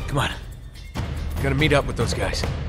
Come on. Gotta meet up with those guys.